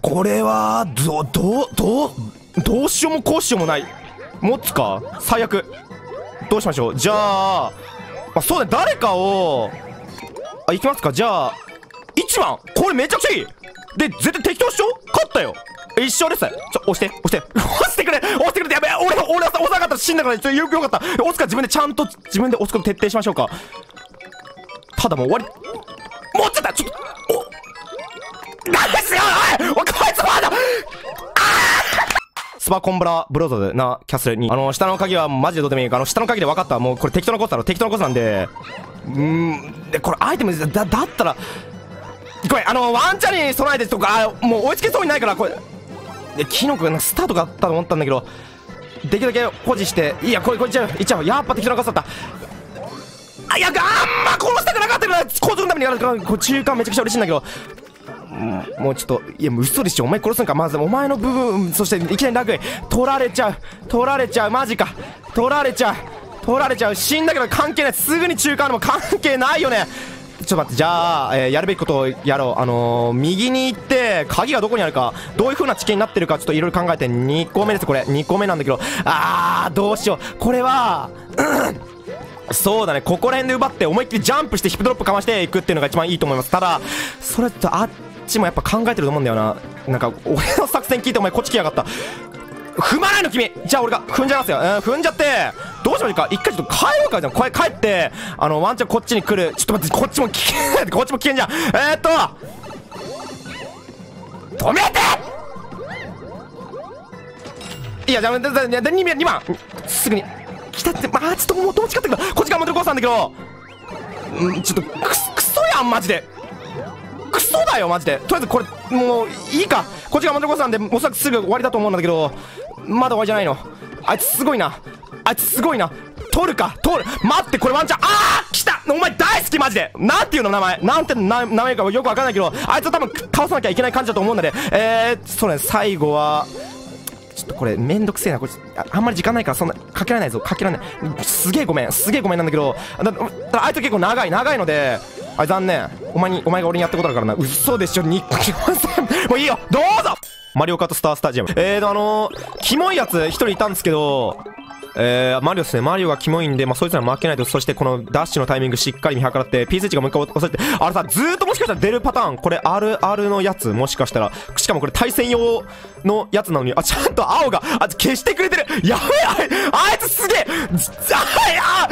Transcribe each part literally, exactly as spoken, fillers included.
これは、ど、ど、どう、どうしようもこうしようもない。持つか最悪。どうしましょう。じゃあ、まあ、そうだね、誰かを、あ、行きますか。じゃあ、いちばんこれめちゃくちゃいいで、絶対適当っしょ勝ったよ一緒です。ちょ、押して、押して。押してくれ押してくれってやべえ俺、俺、押さなかったら死んだから、ちょ、よくよかった。押すか自分でちゃんと、自分で押すこと徹底しましょうか。ただもう終わり。もうちょっと、ちょっと、お、なんですよおいおいこいつまだスパコンブラブローザーズなキャッスルに、あの、下の鍵はマジでどうでもいいから、あの、下の鍵で分かった。もうこれ適当なコスだろ適当なコスなんで。うーん、で、これアイテム、だ、だったら、これ、あの、ワンチャンに備えてとか、もう追いつけそうにないから、これ。で、キノコがスタートがあったと思ったんだけど、できるだけ保持して、いや、これ、これいっちゃう、いっちゃう。やっぱ適当なコスだった。あ、いや、あんま殺したくなかったから、交通のためにやるから、これ中間めちゃくちゃ嬉しいんだけど、もうちょっと、いや、もう嘘でしょ。お前殺すんか。まず、お前の部分、そしていきなりラグイ。取られちゃう。取られちゃう。マジか。取られちゃう。取られちゃう。死んだけど関係ない。すぐに中間でも関係ないよね。ちょっと待って、じゃあ、えー、やるべきことをやろう。あのー、右に行って、鍵がどこにあるか、どういう風な地形になってるか、ちょっといろいろ考えて、にこめです、これ。にこめなんだけど、あー、どうしよう。これは、うん、そうだね、ここら辺で奪って、思いっきりジャンプしてヒップドロップかましていくっていうのが一番いいと思います。ただ、それとあっちもやっぱ考えてると思うんだよな。なんか、俺の作戦聞いてお前こっち来やがった。踏まないの君。じゃあ俺が踏んじゃいますよ。うん、踏んじゃって、どうしましょうか。一回ちょっと帰ろうか。じゃん。これ帰って、あの、ワンチャンこっちに来る。ちょっと待って、こっちも危険。こっちも危険じゃん。えーっと、止めていや、じゃあ、にばん。すぐに。来たって、まあちょっともうどっちかっていうと、こっち側持ってるコースなんだけど、うん、ちょっと、くす、くそやん、マジで。クソだよマジで。とりあえずこれもういいか。こっちがモデルコースなんでおそらくすぐ終わりだと思うんだけど、まだ終わりじゃないの。あいつすごいな。あいつすごいな。取るか取る。待って、これワンチャン。あー来た。お前大好きマジで。なんていうの名前。なんて名前かよくわかんないけど、あいつは多分倒さなきゃいけない感じだと思うんだね。えー、そうね、最後はちょっとこれめんどくせえな。これ あ, あんまり時間ないからそんなかけられないぞ。かけられない。すげえごめん。すげえごめんなんだけど、だだあいつ結構長い長いので、あ、残念。お前に、お前が俺にやったことだからな。嘘でしょ、に、もういいよ、どうぞ。マリオカートスタースタジアム。えーと、あのー、キモいやつ一人いたんですけど、えー、マリオですね。マリオがキモいんで、まあ、そいつら負けないと。そして、このダッシュのタイミングしっかり見計らって、ピースイッチがもう一回押さえて、あれさ、ずーっともしかしたら出るパターン、これ、あるあるのやつ、もしかしたら、しかもこれ対戦用のやつなのに、あ、ちゃんと青が、あ、消してくれてる。やべえ、あい、あいつすげえ、あ、あ、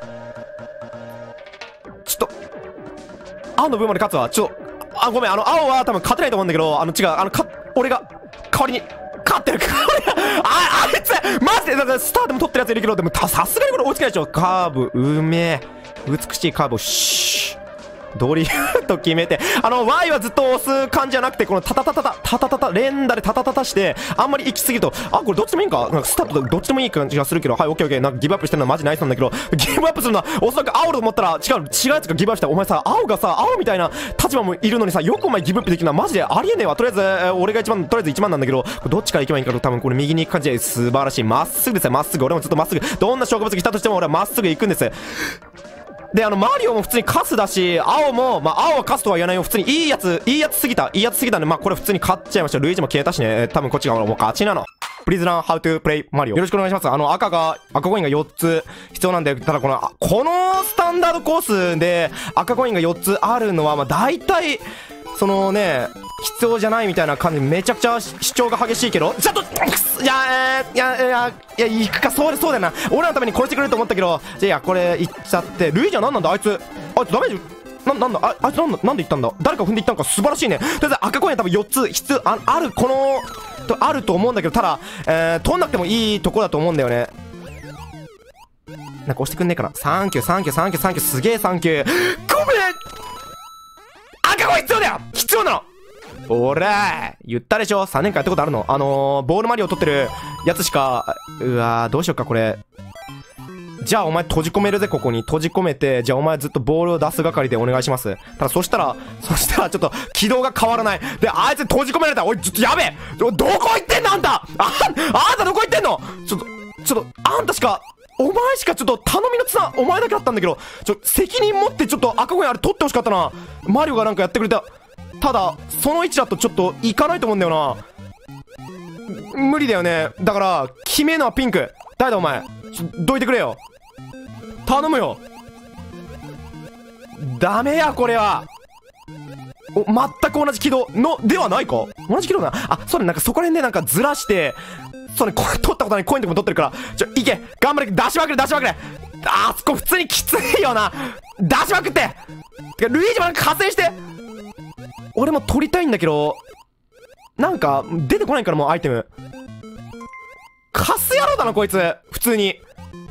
ちょっと、青の分まで勝つわ。ちょ、あ、ごめん、あの、青は多分勝てないと思うんだけど、あの、違う、あの、か、俺が、代わりに、勝ってる。あ、あいつ、マジで、だからスターでも取ってるやついるけど、でも、さすがにこれ追いつけないでしょ。カーブ、うめえ。美しいカーブを、シー。ドリフト決めて、あの Y はずっと押す感じじゃなくて、このタタタタタタタタタ連打でタタタタして、あんまり行き過ぎると、あ、これどっちでもいいんか、なんかスタートどっちでもいい感じがするけど、はい、オッケーオッケー。なんかギブアップしてるのはマジナイスなんだけど、ギブアップするのはおそらく青だと思ったら、違う、違うやつがギブアップした。お前さ、青がさ、青みたいな立場もいるのにさ、よくお前ギブアップできるのはマジでありえねえわ。とりあえず、えー、俺が一番、とりあえず一番なんだけど、どっちから行けばいいんかと、多分これ右に行く感じで素晴らしい。まっすぐですよ、まっすぐ。俺もずっとまっすぐ。どんな植物来たとしても俺はまっすぐ行くんです。で、あの、マリオも普通にカスだし、青も、まあ、青はカスとは言わないよ。普通にいいやつ、いいやつすぎた。いいやつすぎたんで、まあ、これ普通に勝っちゃいました。ルイージも消えたしね。多分こっちがもう勝ちなの。Please learn how to play Mario。よろしくお願いします。あの、赤が、赤コインがよっつ必要なんで、ただこの、このスタンダードコースで赤コインがよっつあるのは、まあ、大体、そのね、必要じゃないみたいな感じでめちゃくちゃ主張が激しいけど、ちょっと、いや、いや、いや、いや、行くか、そうで、そうだよな。俺らのために殺してくれると思ったけど、じゃあ、いや、これ、行っちゃって、ルイージは何なんだ、あいつ。あいつダメージ、な、なんだ、あ、あいつなんだ、なんで行ったんだ。誰か踏んで行ったんか、素晴らしいね。とりあえず赤コインは多分よっつ必要、あ、ある、この、と、あると思うんだけど、ただ、えー、取んなくてもいいとこだと思うんだよね。なんか押してくんねえかな。サンキュー、サンキュー、サンキュー、サンキュー、すげえサンキュー。ごめん、赤コイン必要だよ、必要なの。おらー、言ったでしょ。さんねんかんやったことあるの。あのー、ボールマリオ取ってるやつしか、うわー、どうしよっか、これ。じゃあ、お前閉じ込めるぜ、ここに。閉じ込めて、じゃあ、お前ずっとボールを出す係でお願いします。ただ、そしたら、そしたら、ちょっと、軌道が変わらない。で、あいつ閉じ込められた。おい、ちょっとやべえど、どこ行ってんのあんたあ、あんたどこ行ってんのちょっと、ちょっと、あんたしか、お前しかちょっと頼みの綱、お前だけだったんだけど、ちょ、責任持ってちょっと赤コインあれ取ってほしかったな。マリオがなんかやってくれた。 ただ、その位置だとちょっといかないと思うんだよな。無理だよね。だから、決めるのはピンク。誰だお前。ちょ、どいてくれよ。頼むよ。ダメや、これは。お、全く同じ軌道の、ではないか？同じ軌道だな。あ、そうだ、なんかそこら辺でなんかずらして、そうね、これ取ったことないコインとかも取ってるから、ちょ、いけ、頑張れ、出しまくれ、出しまくれ。あそこ普通にきついよな。出しまくって。てか、ルイージもなんか加勢して。俺も取りたいんだけど、なんか、出てこないからもうアイテム。カス野郎だな、こいつ。普通に。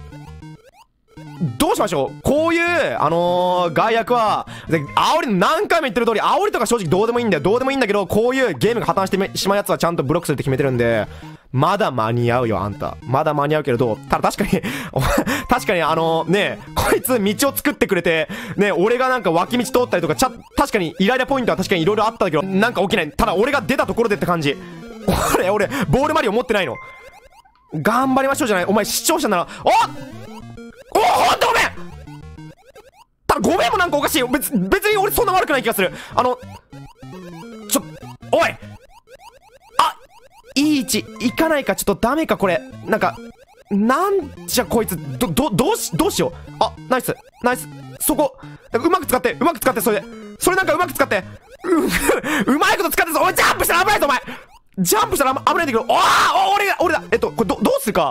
どうしましょう。こういう、あのー、外役は、で、煽りの何回も言ってる通り、煽りとか正直どうでもいいんだよ。どうでもいいんだけど、こういうゲームが破綻してしまうやつはちゃんとブロックするって決めてるんで、まだ間に合うよ、あんた。まだ間に合うけれど、ただ確かに確かにあのー、ね、こいつ道を作ってくれて、ね、俺がなんか脇道通ったりとか、ちゃ、確かにイライラポイントは確かに色々あったんだけど、なんか起きない。ただ俺が出たところでって感じ。俺、俺、ボールマリオ持ってないの。頑張りましょうじゃない。お前視聴者なら、おおほんとごめん。ただごめんもなんかおかしいよ。別、別に俺そんな悪くない気がする。あの、ちょ、おいあ、いい位置、行かないか、ちょっとダメか、これ。なんか、なんじゃこいつ、ど、ど、どうし、どうしよう。あ、ナイス、ナイス、そこ、なんかうまく使って、うまく使って、それで。それなんかうまく使って。う、うまいこと使ってさ、おい、ジャンプしたら危ないぞ、お前ジャンプしたら危ないんだけど、おーお、俺が、俺だ。えっと、これ、ど、どうするか。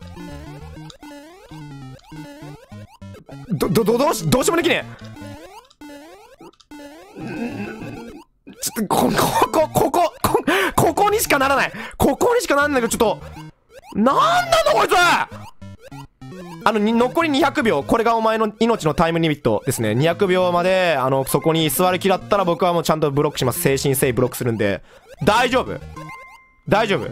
ど、ど、ど、どうし、どうしようもできねえ。ちょっと、こ、こ、こ、こ、こ、こ、ここにしかならない。ここにしかなんないけど、ちょっと、なんなのこいつ。あの、に、残りにひゃくびょう。これがお前の命のタイムリミットですね。にひゃくびょうまで、あの、そこに座る気だったら僕はもうちゃんとブロックします。精神性ブロックするんで。大丈夫？大丈夫？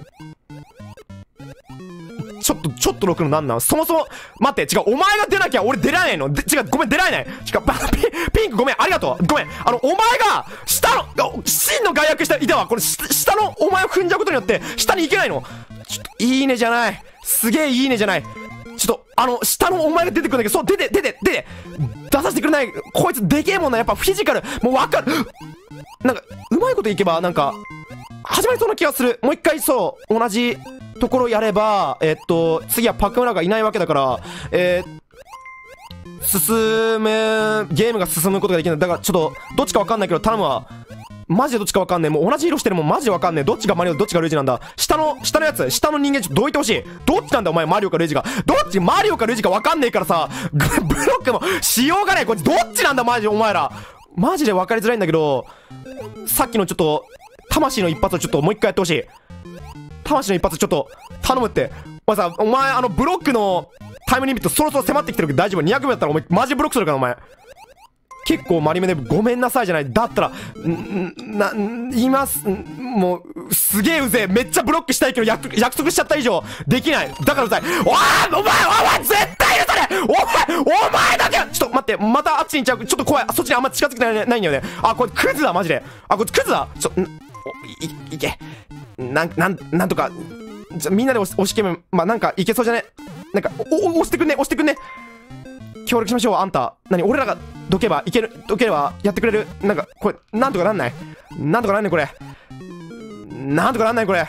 ちょっと、ちょっとろくのなんなん？そもそも、待って、違う、お前が出なきゃ俺出られないの。で、違う、ごめん、出られない。違う、ピ、ピンクごめん、ありがとう。ごめん、あの、お前が、下の、真の外役した、いたわ。これ、下のお前を踏んじゃうことによって、下に行けないの。ちょっと、いいねじゃない。すげえいいねじゃない。ちょっと、あの、下のお前が出てくるんだけど、そう、出て、出て、出て、出させてくれない。こいつでけえもんな、やっぱフィジカル、もうわかる。なんか、うまいこといけば、なんか、始まりそうな気がする。もう一回そう、同じところやれば、えっと、次はパクムラがいないわけだから、えー、進む、ゲームが進むことができない。だからちょっと、どっちかわかんないけど、頼むわ。マジでどっちかわかんねえ。もう同じ色してるもんマジでわかんねえ。どっちがマリオ、どっちがルイージなんだ。下の、下のやつ、下の人間ちょっとどいてほしい。どっちなんだお前、マリオかルイージが。どっち、マリオかルイージかわかんねえからさ、ブロックもしようがない。こいつどっちなんだマジでお前ら。マジで分かりづらいんだけど、さっきのちょっと、魂の一発をちょっともう一回やってほしい。魂の一発ちょっと、頼むって。お前さ、お前あのブロックのタイムリミットそろそろ迫ってきてるけど大丈夫？ にひゃくびょうだったらお前マジブロックするからお前。結構マリメでごめんなさいじゃない。だったら、ん、な、言います。もう、すげえうぜえ。めっちゃブロックしたいけど約、約束しちゃった以上、できない。だからうざい。おいお前お前絶対許されお前お前だけちょっと待って、またあっちに行っちゃう。ちょっと怖い。そっちにあんま近づきない、ないんだよね。あ、これクズだ、マジで。あ、これクズだ。ちょ、ん、お、い、いけ。なん、なん、なんとか、じゃ、みんなで押し、押し決め、まあ、なんかいけそうじゃね。なんか、お、押してくんね、押してくんね。協力しましょう、あんた。何俺らがどけばいける、どければやってくれる。なんか、これ、なんとかなんないなんとかなんねこれ。なんとかなんないこれ。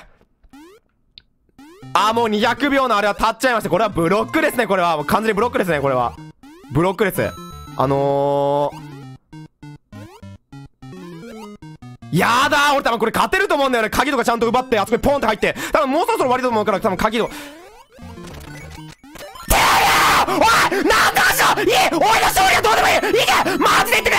あー、もうにひゃくびょうのあれは経っちゃいました。これはブロックですね、これは。もう完全にブロックですね、これは。ブロックです。あのー、やだー俺多分これ勝てると思うんだよね。鍵とかちゃんと奪って、あそこにポンって入って。多分もうそろそろ終わりだと思うから、多分鍵と。おいなんだしょいい俺の勝利はどうでもいいいけマジで言ってくれ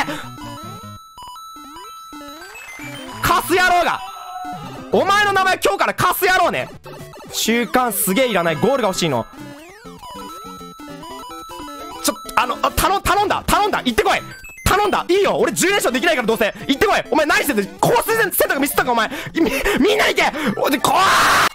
カス野郎がお前の名前今日からカス野郎ね習慣すげえいらないゴールが欲しいのちょあの頼頼んだ頼んだ行ってこい頼んだいいよ俺じゅう連勝できないからどうせ行ってこいお前何してんのコース選択ミスったかお前みみんな行けおいこー